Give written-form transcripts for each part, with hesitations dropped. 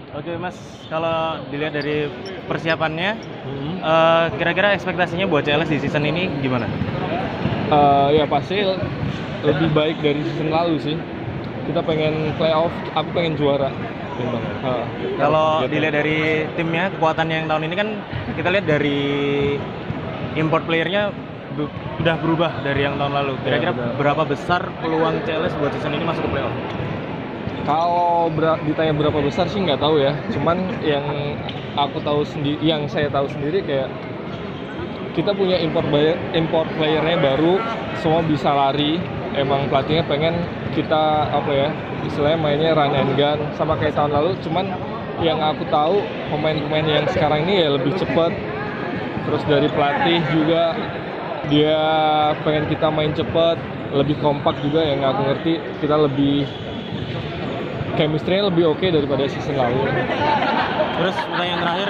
Oke Mas, kalau dilihat dari persiapannya, kira-kira ekspektasinya buat CLS di season ini gimana? Ya pasti lebih baik dari season lalu sih. Kita pengen playoff, aku pengen juara. Kalau dilihat dari timnya, kekuatan yang tahun ini kan kita lihat dari import playernya udah berubah dari yang tahun lalu. Kira-kira berapa besar peluang CLS buat season ini masuk ke playoff? Kalau ditanya berapa besar sih nggak tahu ya. Cuman yang aku tahu sendiri, yang saya tahu sendiri kayak kita punya import playernya baru, semua bisa lari. Emang pelatihnya pengen kita istilahnya mainnya run and gun sama kayak tahun lalu. Cuman yang aku tahu pemain-pemain yang sekarang ini ya lebih cepat. Terus dari pelatih juga dia pengen kita main cepat, lebih kompak juga. Yang aku ngerti kita lebih chemistry-nya lebih oke daripada season lalu. Terus pertanyaan terakhir,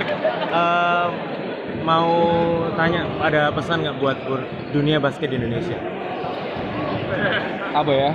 mau tanya, ada pesan nggak buat dunia basket di Indonesia? Apa ya?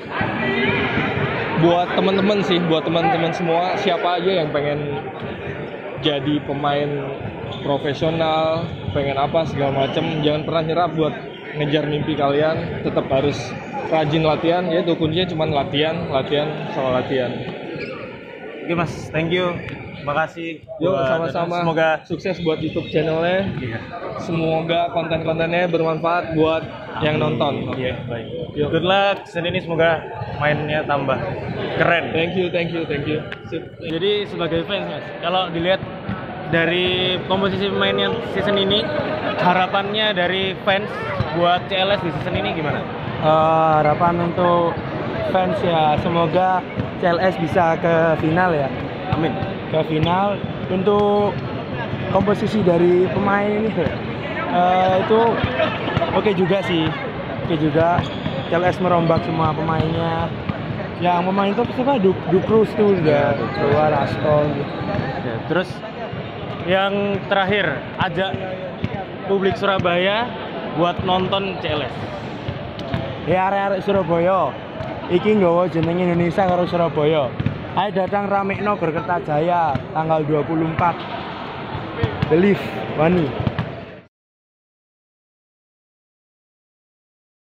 Buat teman-teman sih, buat teman-teman semua, siapa aja yang pengen jadi pemain profesional, pengen apa segala macem, jangan pernah nyerah buat ngejar mimpi kalian. Tetap harus rajin latihan, ya itu kuncinya cuma latihan sama latihan. Oke Mas, thank you, makasih. Yuk sama-sama. Semoga sukses buat YouTube channelnya. Iya. Semoga konten-kontennya bermanfaat buat yang nonton. Iya, baik. Good luck, season ini semoga mainnya tambah keren. Thank you. Sip. Jadi sebagai fans Mas, kalau dilihat dari komposisi pemainnya season ini, harapannya dari fans buat CLS di season ini gimana? Harapan untuk fans ya, semoga CLS bisa ke final ya. Amin. Ke final. Untuk komposisi dari pemain ini itu oke juga sih. Oke juga. CLS merombak semua pemainnya. Yang pemain itu siapa? Dukrus tuh udah keluar, Aston gitu. Ya, terus yang terakhir, ajak publik Surabaya buat nonton CLS. Ya arek-arek Surabaya. Iki nggawa jeneng Indonesia karo Surabaya. Ayo datang ramekno Berkertajaya tanggal 24. Believe, Wani.